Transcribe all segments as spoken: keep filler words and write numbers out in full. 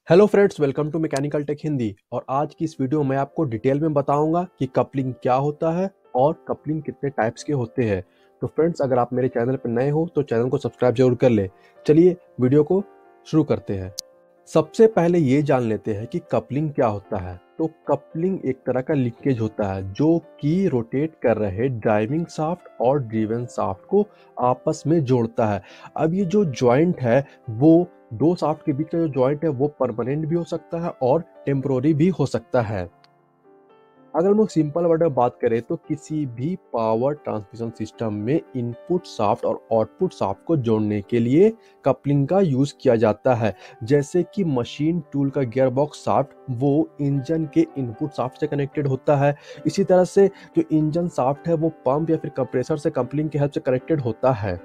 Hello friends, welcome to mechanical tech Hindi. और आज की इस वीडियो में आपको डिटेल में बताऊंगा कि कपलिंग क्या होता है और कपलिंग कितने टाइप्स के होते हैं। तो फ्रेंड्स, अगर आप मेरे चैनल पर नए हो तो चैनल को सब्सक्राइब जरूर कर ले। चलिए वीडियो को शुरू करते हैं। सबसे पहले ये जान लेते हैं कि कपलिंग क्या होता है। तो कपलिंग एक तरह का लिंकेज होता है जो कि रोटेट कर रहे ड्राइविंग शाफ्ट और ड्रिवन शाफ्ट को आपस में जोड़ता है। अब ये जो जॉइंट है वो दो शाफ्ट के बीच का जो जॉइंट है वो परमानेंट भी हो सकता है और टेम्पोररी भी हो सकता है। अगर हम लोग सिंपल वर्ड में बात करें तो किसी भी पावर ट्रांसमिशन सिस्टम में इनपुट शाफ्ट और आउटपुट शाफ्ट को जोड़ने के लिए कपलिंग का यूज किया जाता है। जैसे कि मशीन टूल का गियर बॉक्स शाफ्ट वो इंजन के इनपुट शाफ्ट से कनेक्टेड होता है। इसी तरह से जो इंजन शाफ्ट है वो पंप या फिर कंप्रेसर से कपलिंग की हेल्प से कनेक्टेड होता है।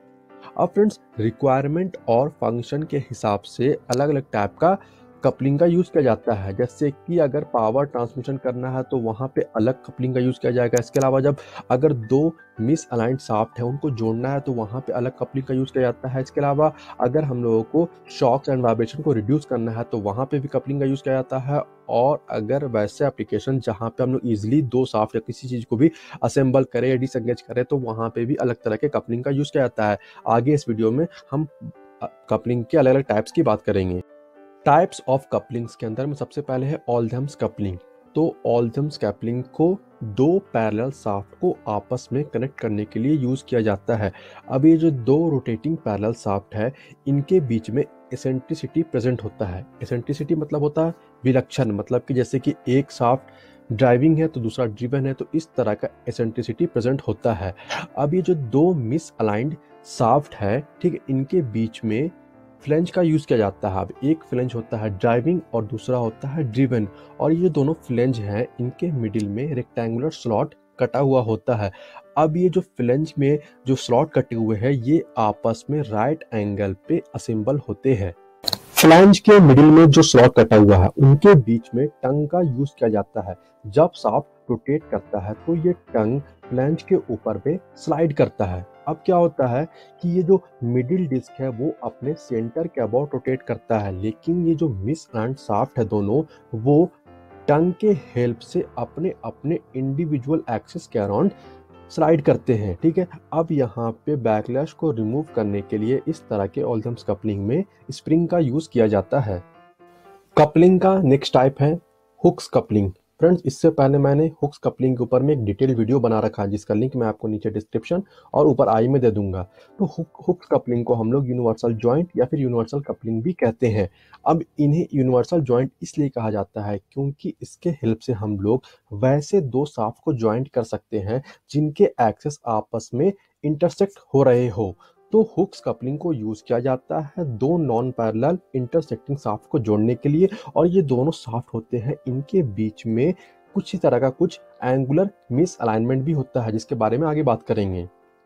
अब फ्रेंड्स, रिक्वायरमेंट और फंक्शन के हिसाब से अलग अलग टाइप का कपलिंग का यूज किया जाता है। जैसे कि अगर पावर ट्रांसमिशन करना है तो वहां पे अलग कपलिंग का यूज किया जाएगा। इसके अलावा जब अगर दो मिस अलाइंड शाफ्ट है उनको जोड़ना है तो वहां पे अलग कपलिंग का यूज किया जाता है। इसके अलावा अगर हम लोगों को शॉक्स एंड वाइब्रेशन को रिड्यूस करना है तो वहां पे भी कपलिंग का यूज किया जाता है। और अगर वैसे एप्लीकेशन जहां पे हम लोग इजिली दो शाफ्ट या किसी चीज को भी असेंबल करें या डिसएंगेज करें तो वहां पे भी अलग तरह के कपलिंग का यूज किया जाता है। आगे इस वीडियो में हम कपलिंग के अलग अलग टाइप्स की बात करेंगे। टाइप्स ऑफ कपलिंग्स के अंदर में सबसे पहले है ऑल-थम्स कपलिंग। तो ऑल-थम्स कपलिंग को दो पैरेलल शाफ्ट को आपस में कनेक्ट करने के लिए यूज किया जाता है। अब ये जो दो रोटेटिंग पैरेलल शाफ्ट है इनके बीच में एसेंट्रिसिटी प्रेजेंट होता है। एसेंट्रिसिटी मतलब होता है विलक्षण, मतलब कि जैसे कि एक शाफ्ट ड्राइविंग है तो दूसरा ड्रिवन है, तो इस तरह का एसेंट्रिसिटी प्रेजेंट होता है। अब ये जो दो मिस अलाइंड शाफ्ट है, ठीक है, इनके बीच में फ्लेंज का यूज किया जाता है। अब एक फ्लेंज होता है ड्राइविंग और दूसरा होता है ड्रिवन, और ये दोनों फ्लेंज हैं इनके मिडिल में रेक्टेंगुलर स्लॉट कटा हुआ होता है। अब ये जो फ्लेंज में जो स्लॉट कटे हुए हैं ये आपस में राइट एंगल पे असेंबल होते हैं। फ्लैंज के मिडिल में जो स्लॉट कटा हुआ है उनके बीच में टंग का यूज किया जाता है। जब शाफ्ट रोटेट करता है तो ये टंग फ्लैंज के ऊपर पे स्लाइड करता है। अब क्या होता है कि ये जो मिडिल डिस्क है वो अपने सेंटर के अबाउट रोटेट करता है, लेकिन ये जो मिस एंड शाफ्ट है दोनों वो टंग के हेल्प से अपने अपने इंडिविजुअल एक्सिस के अराउंड स्लाइड करते हैं। ठीक है, अब यहाँ पे बैकलैश को रिमूव करने के लिए इस तरह के ऑल-थम्स कपलिंग में स्प्रिंग का यूज किया जाता है। कपलिंग का नेक्स्ट टाइप है हुक्स कपलिंग। फ्रेंड्स, इससे पहले मैंने हुक्स कपलिंग के ऊपर में एक डिटेल वीडियो बना रखा है जिसका लिंक मैं आपको नीचे डिस्क्रिप्शन और ऊपर आई में दे दूंगा। तो हुक हुक्स कपलिंग को हम लोग यूनिवर्सल जॉइंट या फिर यूनिवर्सल कपलिंग भी कहते हैं। अब इन्हें यूनिवर्सल जॉइंट इसलिए कहा जाता है क्योंकि इसके हेल्प से हम लोग वैसे दो शाफ्ट को जॉइंट कर सकते हैं जिनके एक्सेस आपस में इंटरसेक्ट हो रहे हो। तो हुक्स कपलिंग को यूज किया जाता है दो नॉन पैरेलल इंटरसेक्टिंग शाफ्ट को जोड़ने के लिए, और ये दोनों शाफ्ट होते हैं इनके बीच में कुछ ही तरह का कुछ एंगुलर मिस अलाइनमेंट भी होता है जिसके बारे में आगे बात करेंगे।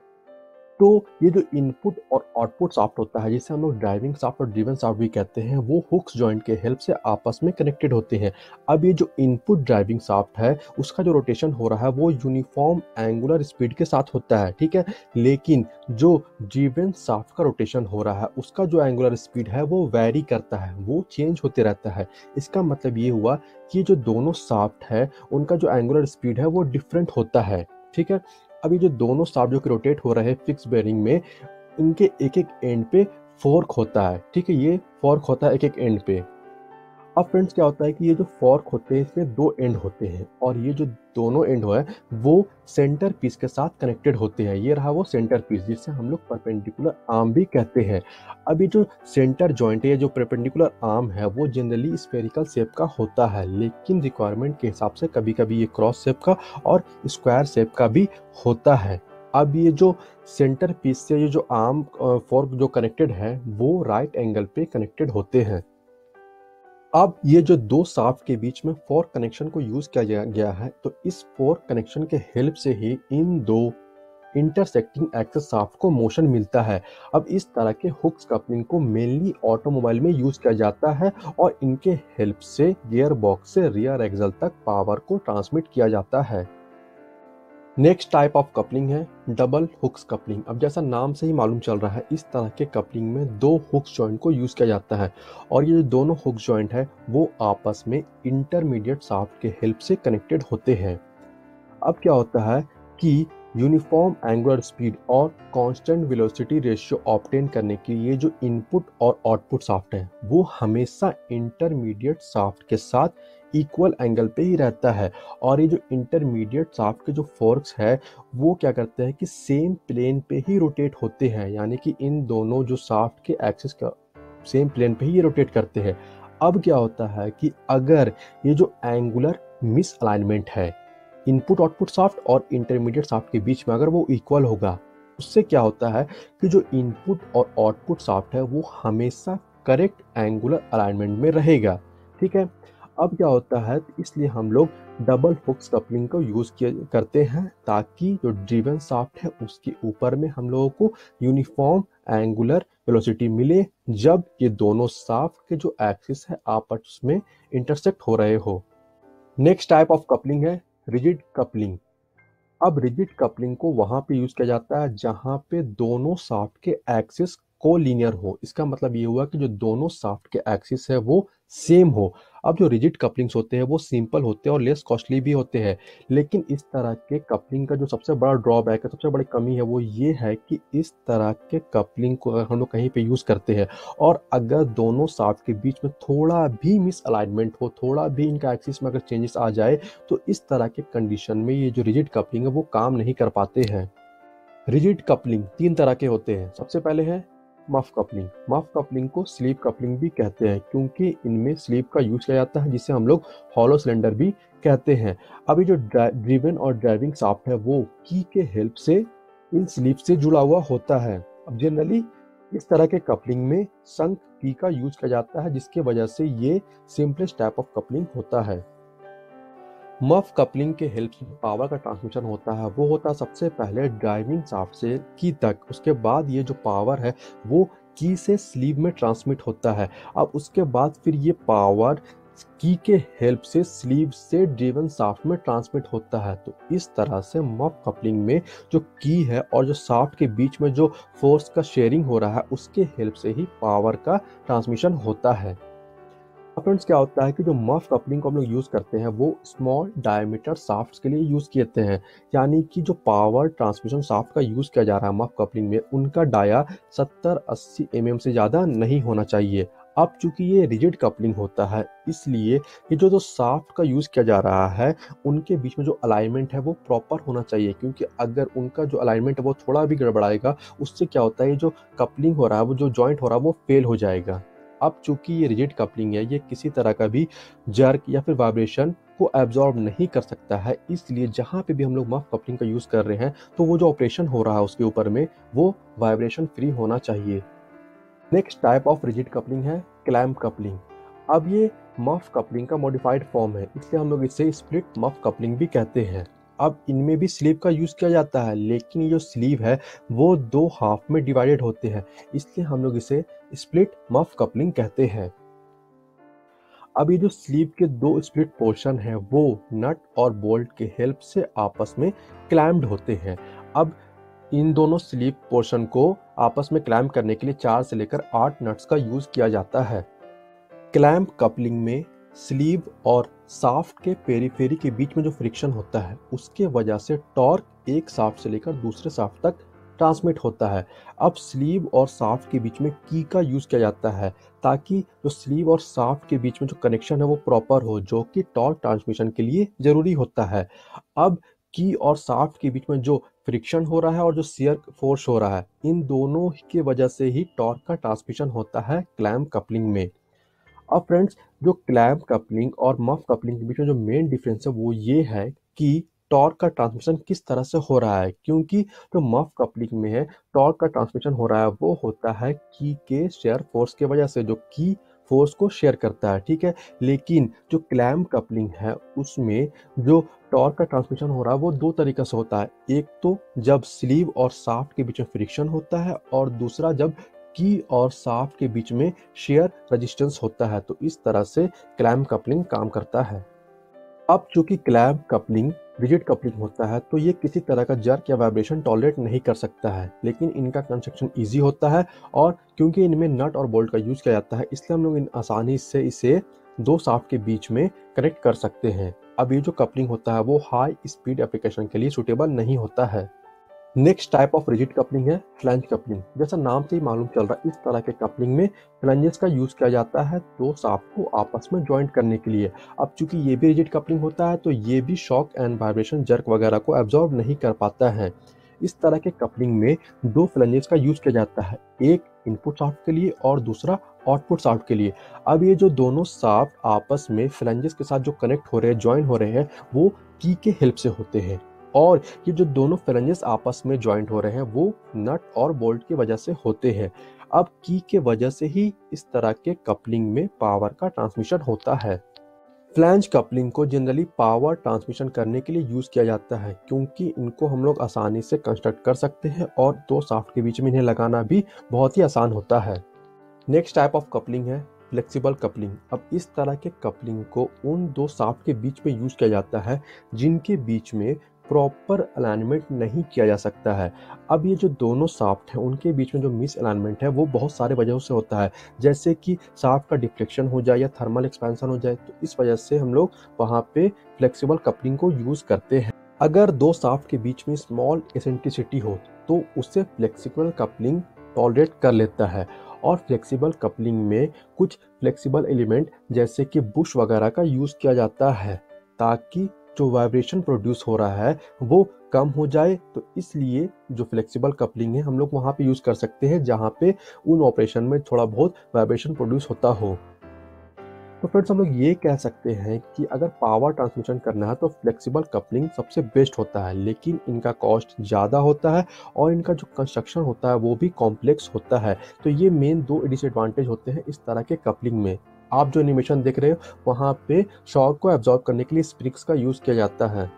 तो ये जो इनपुट और आउटपुट शाफ्ट होता है जिसे हम लोग ड्राइविंग शाफ्ट और ड्रिवन शाफ्ट भी कहते हैं वो हुक्स जॉइंट के हेल्प से आपस में कनेक्टेड होते हैं। अब ये जो इनपुट ड्राइविंग शाफ्ट है उसका जो रोटेशन हो रहा है वो यूनिफॉर्म एंगुलर स्पीड के साथ होता है, ठीक है, लेकिन जो ड्रिवन शाफ्ट का रोटेशन हो रहा है उसका जो एंगुलर स्पीड है वो वैरी करता है, वो चेंज होते रहता है। इसका मतलब ये हुआ कि जो दोनों शाफ्ट है उनका जो एंगुलर स्पीड है वो डिफरेंट होता है। ठीक है, अभी जो दोनों शाफ्ट जो कि रोटेट हो रहे हैं फिक्स बेयरिंग में, इनके एक एक एंड पे फोर्क होता है। ठीक है, ये फोर्क होता है एक एक एंड पे। अब फ्रेंड्स, क्या होता है कि ये जो फोर्क होते हैं इसमें दो एंड होते हैं और ये जो दोनों एंड है वो सेंटर पीस के साथ कनेक्टेड होते हैं। ये रहा वो सेंटर पीस जिसे हम लोग परपेंडिकुलर आर्म भी कहते हैं। अब ये जो सेंटर जॉइंट है, जो परपेंडिकुलर आर्म है, वो जनरली स्फेरिकल शेप का होता है, लेकिन रिक्वायरमेंट के हिसाब से कभी कभी ये क्रॉस शेप का और स्क्वायर शेप का भी होता है। अब ये जो सेंटर पीस से ये जो आर्म फोर्क जो कनेक्टेड है वो राइट एंगल पे कनेक्टेड होते हैं। अब ये जो दो शाफ्ट के बीच में फोर्क कनेक्शन को यूज किया गया है, तो इस फोर्क कनेक्शन के हेल्प से ही इन दो इंटरसेक्टिंग एक्सिस शाफ्ट को मोशन मिलता है। अब इस तरह के हुक्स कपलिंग को मेनली ऑटोमोबाइल में यूज किया जाता है और इनके हेल्प से गियर बॉक्स से रियर एक्सल तक पावर को ट्रांसमिट किया जाता है। नेक्स्ट टाइप ऑफ कपलिंग है डबल हुक्स कपलिंग। अब जैसा नाम से ही मालूम चल रहा है, इस तरह के कपलिंग में दो हुक्स जॉइंट को यूज़ किया जाता है और ये जो दोनों हुक्स जॉइंट है वो आपस में इंटरमीडिएट शाफ्ट के हेल्प से कनेक्टेड होते हैं। अब क्या होता है कि यूनिफॉर्म एंगुलर स्पीड और कांस्टेंट वेलोसिटी रेशियो ऑब्टेन करने के लिए जो इनपुट और आउटपुट शाफ्ट है वो हमेशा इंटरमीडिएट शाफ्ट के साथ इक्वल एंगल पे ही रहता है। और ये जो इंटरमीडिएट शाफ्ट के जो फोर्क्स है वो क्या करते हैं कि सेम प्लेन पे ही रोटेट होते हैं, यानी कि इन दोनों जो शाफ्ट के एक्सिस का सेम प्लेन पे ही ये रोटेट करते हैं। अब क्या होता है कि अगर ये जो एंगुलर मिस अलाइनमेंट है इनपुट आउटपुट शाफ्ट और इंटरमीडिएट शाफ्ट के बीच में, अगर वो इक्वल होगा, उससे क्या होता है कि जो इनपुट और आउटपुट शाफ्ट है वो हमेशा करेक्ट एंगुलर अलाइनमेंट में रहेगा। ठीक है, अब क्या होता है, इसलिए हम लोग डबल हुक्स कपलिंग को यूज करते हैं ताकि जो ड्रिवन शाफ्ट है उसके ऊपर में हम लोगों को यूनिफॉर्म एंगुलर वेलोसिटी मिले जब ये दोनों शाफ्ट के जो एक्सिस है आपस में इंटरसेक्ट हो रहे हो। नेक्स्ट टाइप ऑफ कपलिंग है रिजिड कपलिंग। अब रिजिड कपलिंग को वहां पे यूज किया जाता है जहां पे दोनों शाफ्ट के एक्सिस कोलिनियर हो। इसका मतलब ये हुआ कि जो दोनों शाफ्ट के एक्सिस है वो सेम हो। अब जो रिजिड कपलिंग्स होते हैं वो सिंपल होते हैं और लेस कॉस्टली भी होते हैं, लेकिन इस तरह के कपलिंग का जो सबसे बड़ा ड्रॉबैक है, सबसे बड़ी कमी है वो ये है कि इस तरह के कपलिंग को अगर हम लोग कहीं पे यूज करते हैं और अगर दोनों शाफ्ट के बीच में थोड़ा भी मिस अलाइनमेंट हो, थोड़ा भी इनका एक्सिस में अगर चेंजेस आ जाए, तो इस तरह के कंडीशन में ये जो रिजिड कपलिंग है वो काम नहीं कर पाते हैं। रिजिड कपलिंग तीन तरह के होते हैं। सबसे पहले है मफ कपलिंग। मफ कपलिंग को स्लीव कपलिंग भी कहते हैं क्योंकि इनमें स्लीव का यूज किया जाता है, जिसे हम लोग हॉलो सिलेंडर भी कहते हैं। अभी जो ड्रिवन और ड्राइविंग शाफ्ट है वो की के हेल्प से इन स्लीव से जुड़ा हुआ होता है। अब जनरली इस तरह के कपलिंग में संक की का यूज किया जाता है, जिसके वजह से ये सिंपलेस्ट टाइप ऑफ कपलिंग होता है। मफ कपलिंग के हेल्प से पावर का ट्रांसमिशन होता है वो होता है सबसे पहले ड्राइविंग शाफ्ट से की तक, उसके बाद ये जो पावर है वो की से स्लीव में ट्रांसमिट होता है। अब उसके बाद फिर ये पावर की के हेल्प से स्लीव से ड्रिवन शाफ्ट में ट्रांसमिट होता है। तो इस तरह से मफ कपलिंग में जो की है और जो शाफ्ट के बीच में जो फोर्स का शेयरिंग हो रहा है उसके हेल्प से ही पावर का ट्रांसमिशन होता है। फ्रेंड्स क्या होता है कि जो मफ कपलिंग को हम लोग यूज करते हैं वो स्मॉल डायमीटर शाफ्ट्स के लिए यूज किए हैं, यानी कि जो पावर ट्रांसमिशन शाफ्ट का यूज किया जा रहा है मफ कपलिंग में उनका डाया सत्तर अस्सी एम एम से ज्यादा नहीं होना चाहिए। अब चूंकि ये रिजिड कपलिंग होता है इसलिए ये जो जो शाफ्ट का यूज किया जा रहा है उनके बीच में जो अलाइनमेंट है वो प्रॉपर होना चाहिए, क्योंकि अगर उनका जो अलाइनमेंट है वो थोड़ा भी गड़बड़ाएगा उससे क्या होता है ये जो कपलिंग हो रहा है वो जो जॉइंट हो रहा है वो फेल हो जाएगा। अब चूंकि ये रिजिड कपलिंग है ये किसी तरह का भी जर्क या फिर वाइब्रेशन को एब्जॉर्ब नहीं कर सकता है, इसलिए जहां पे भी हम लोग मफ कपलिंग का यूज कर रहे हैं तो वो जो ऑपरेशन हो रहा है उसके ऊपर में वो वाइब्रेशन फ्री होना चाहिए। Next type of rigid coupling है क्लैम्प कपलिंग। अब ये मफ कपलिंग का मॉडिफाइड फॉर्म है, इसलिए हम लोग इसे स्प्लिट मफ कपलिंग भी कहते हैं। अब इनमें भी स्लीव का यूज किया जाता है, लेकिन ये जो स्लीव है वो दो हाफ में डिवाइडेड होते हैं, इसलिए हम लोग इसे स्प्लिट मफ कपलिंग कहते हैं। अब ये जो स्लीव के दो स्प्लिट पोर्शन है वो नट और बोल्ट के हेल्प से आपस में क्लैम्प्ड होते हैं। अब इन दोनों स्लीव पोर्शन को आपस में क्लैम्प करने के लिए चार से लेकर आठ नट्स का यूज किया जाता है। क्लैम्प कपलिंग में स्लीव और शाफ्ट के पेरीफेरी के बीच में जो फ्रिक्शन होता है उसके वजह से टॉर्क एक शाफ्ट से लेकर दूसरे शाफ्ट तक ट्रांसमिट होता है। अब स्लीव और शाफ्ट के बीच में की का यूज किया जाता है ताकि जो स्लीव और शाफ्ट के बीच में जो कनेक्शन है वो प्रॉपर हो, जो कि टॉर्क ट्रांसमिशन के लिए जरूरी होता है। अब की और शाफ्ट के बीच में जो फ्रिक्शन हो रहा है और जो शियर फोर्स हो रहा है इन दोनों की वजह से ही टॉर्क का ट्रांसमिशन होता है क्लैम्प कपलिंग में। अब फ्रेंड्स जो क्लैम्प कपलिंग और मफ कपलिंग के बीच में जो मेन डिफरेंस है वो ये है कि टॉर्क का ट्रांसमिशन किस तरह से हो रहा है, क्योंकि जो मफ कपलिंग में है टॉर्क का ट्रांसमिशन हो रहा है वो होता है की के शेयर फोर्स के वजह से, जो की फोर्स को शेयर करता है। ठीक है, लेकिन जो क्लैम्प कपलिंग है उसमें जो टॉर्क का ट्रांसमिशन हो रहा है वो दो तरीके से होता है, एक तो जब स्लीव और शाफ्ट के बीच में फ्रिक्शन होता है और दूसरा जब की और शाफ्ट के बीच में शेयर रेजिस्टेंस होता है। तो इस तरह से क्लैम्प कपलिंग काम करता है। अब चूंकि क्लैंप कपलिंग रिजिड कपलिंग होता है तो ये किसी तरह का जर्क या वाइब्रेशन टॉलरेट नहीं कर सकता है, लेकिन इनका कंस्ट्रक्शन इजी होता है और क्योंकि इनमें नट और बोल्ट का यूज किया जाता है इसलिए हम लोग इन आसानी से इसे दो शाफ्ट के बीच में कनेक्ट कर सकते हैं। अब ये जो कपलिंग होता है वो हाई स्पीड एप्लीकेशन के लिए सूटेबल नहीं होता है। Next type of rigid coupling है फ्लैंज कपलिंग। जैसा नाम से ही मालूम चल रहा है, इस तरह के कपलिंग में फ्लैंजेस का यूज किया जाता है दो शाफ्ट को आपस में ज्वाइंट करने के लिए। अब चूंकि ये भी रिजिड कपलिंग होता है तो ये भी शॉक एंड वाइब्रेशन जर्क वगैरह को एब्जॉर्ब नहीं कर पाता है। इस तरह के कपलिंग में दो फ्लैंजेस का यूज किया जाता है, एक इनपुट शाफ्ट के लिए और दूसरा आउटपुट शाफ्ट के लिए। अब ये जो दोनों शाफ्ट आपस में फ्लैंजेस के साथ जो कनेक्ट हो रहे हैं, ज्वाइन हो रहे हैं, वो की के हेल्प से होते हैं और ये जो दोनों फ्लैंजेस आपस में ज्वाइंट हो रहे हैं वो नट और बोल्ट की वजह से होते हैं। अब की के वजह से ही इस तरह के कपलिंग में पावर का ट्रांसमिशन होता है। फ्लैंज कपलिंग को जनरली पावर ट्रांसमिशन करने के लिए यूज किया जाता है क्योंकि इनको हम लोग आसानी से कंस्ट्रक्ट कर सकते हैं और दो शाफ्ट के बीच में इन्हें लगाना भी बहुत ही आसान होता है। नेक्स्ट टाइप ऑफ कपलिंग है फ्लेक्सिबल कपलिंग। अब इस तरह के कपलिंग को उन दो शाफ्ट के बीच में यूज किया जाता है जिनके बीच में प्रॉपर अलाइनमेंट नहीं किया जा सकता है। अब ये जो दोनों शाफ्ट हैं उनके बीच में जो मिस अलाइनमेंट है वो बहुत सारे वजहों से होता है, जैसे कि शाफ्ट का डिफ्लेक्शन हो जाए या थर्मल एक्सपेंशन हो जाए, तो इस वजह से हम लोग वहाँ पे फ्लेक्सिबल कपलिंग को यूज करते हैं। अगर दो शाफ्ट के बीच में स्मॉल एसेंट्रिसिटी हो तो उससे फ्लेक्सिबल कपलिंग टॉलरेट कर लेता है और फ्लेक्सिबल कपलिंग में कुछ फ्लेक्सिबल एलिमेंट जैसे कि बुश वगैरह का यूज किया जाता है ताकि जो वाइब्रेशन प्रोड्यूस हो रहा है वो कम हो जाए। तो इसलिए जो फ्लेक्सिबल कपलिंग है हम लोग वहाँ पे यूज कर सकते हैं जहाँ पे उन ऑपरेशन में थोड़ा बहुत वाइब्रेशन प्रोड्यूस होता हो। तो फ्रेंड्स हम लोग ये कह सकते हैं कि अगर पावर ट्रांसमिशन करना है तो फ्लेक्सिबल कपलिंग सबसे बेस्ट होता है, लेकिन इनका कॉस्ट ज़्यादा होता है और इनका जो कंस्ट्रक्शन होता है वो भी कॉम्प्लेक्स होता है। तो ये मेन दो डिसएडवांटेज होते हैं इस तरह के कपलिंग में। आप जो एनिमेशन देख रहे हो वहाँ पे शॉक को एब्जॉर्ब करने के लिए स्प्रिंग्स का यूज किया जाता है।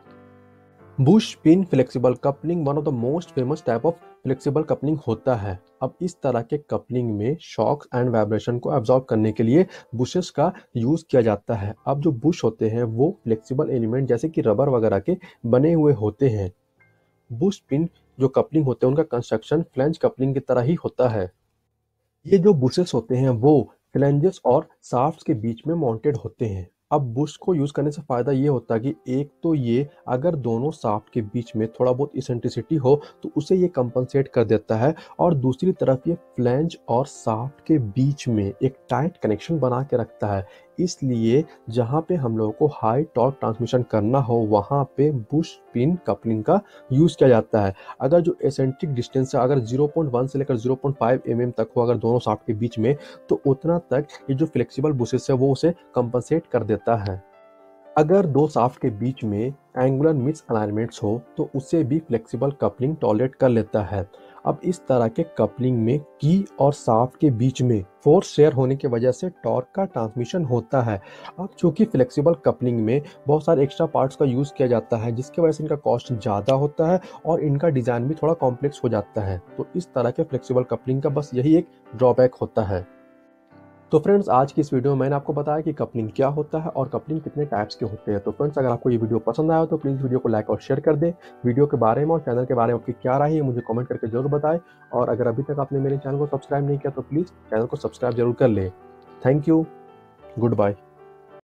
Bush pin flexible coupling one of the most famous type of flexible coupling होता है। अब इस तरह के कपलिंग में शॉक एंड वाइब्रेशन को एब्जॉर्ब करने के लिए बुशेस का यूज किया जाता है। अब जो बुश होते हैं वो फ्लेक्सिबल एलिमेंट जैसे कि रबर वगैरह के बने हुए होते हैं। बुश पिन जो कपलिंग होते हैं उनका कंस्ट्रक्शन फ्लैंज कपलिंग की तरह ही होता है। ये जो बुशेस होते हैं वो फ्लैंजेस और शाफ्ट्स के बीच में माउंटेड होते हैं। अब बुश को यूज करने से फायदा ये होता है कि एक तो ये अगर दोनों शाफ्ट के बीच में थोड़ा बहुत इसेंट्रिसिटी हो तो उसे ये कंपनसेट कर देता है और दूसरी तरफ ये फ्लैंज और शाफ्ट के बीच में एक टाइट कनेक्शन बना के रखता है। इसलिए जहाँ पे हम लोगों को हाई टॉर्क ट्रांसमिशन करना हो वहाँ पे बुश पिन कपलिंग का यूज किया जाता है। अगर जो एसेंट्रिक डिस्टेंस है अगर ज़ीरो पॉइंट वन से लेकर zero point five M M तक हो अगर दोनों शाफ्ट के बीच में, तो उतना तक ये जो फ्लेक्सिबल बुशेस है वो उसे कंपनसेट कर देता है। अगर दो शाफ्ट के बीच में एंगुलर मिस अलाइनमेंट्स हो तो उसे भी फ्लेक्सिबल कपलिंग टॉलरेट कर लेता है। अब इस तरह के कपलिंग में की और शाफ्ट के बीच में फोर्स शेयर होने की वजह से टॉर्क का ट्रांसमिशन होता है। अब चूंकि फ्लेक्सिबल कपलिंग में बहुत सारे एक्स्ट्रा पार्ट्स का यूज किया जाता है जिसकी वजह से इनका कॉस्ट ज़्यादा होता है और इनका डिज़ाइन भी थोड़ा कॉम्प्लेक्स हो जाता है। तो इस तरह के फ्लेक्सिबल कपलिंग का बस यही एक ड्रॉबैक होता है। तो फ्रेंड्स आज की इस वीडियो में मैंने आपको बताया कि कपलिंग क्या होता है और कपलिंग कितने टाइप्स के होते हैं। तो फ्रेंड्स अगर आपको ये वीडियो पसंद आया हो तो प्लीज़ वीडियो को लाइक और शेयर कर दें। वीडियो के बारे में और चैनल के बारे में आपकी क्या राय है मुझे कमेंट करके जरूर बताएं और अगर अभी तक आपने मेरे चैनल को सब्सक्राइब नहीं किया तो प्लीज़ चैनल को सब्सक्राइब जरूर कर लें। Thank you, good bye.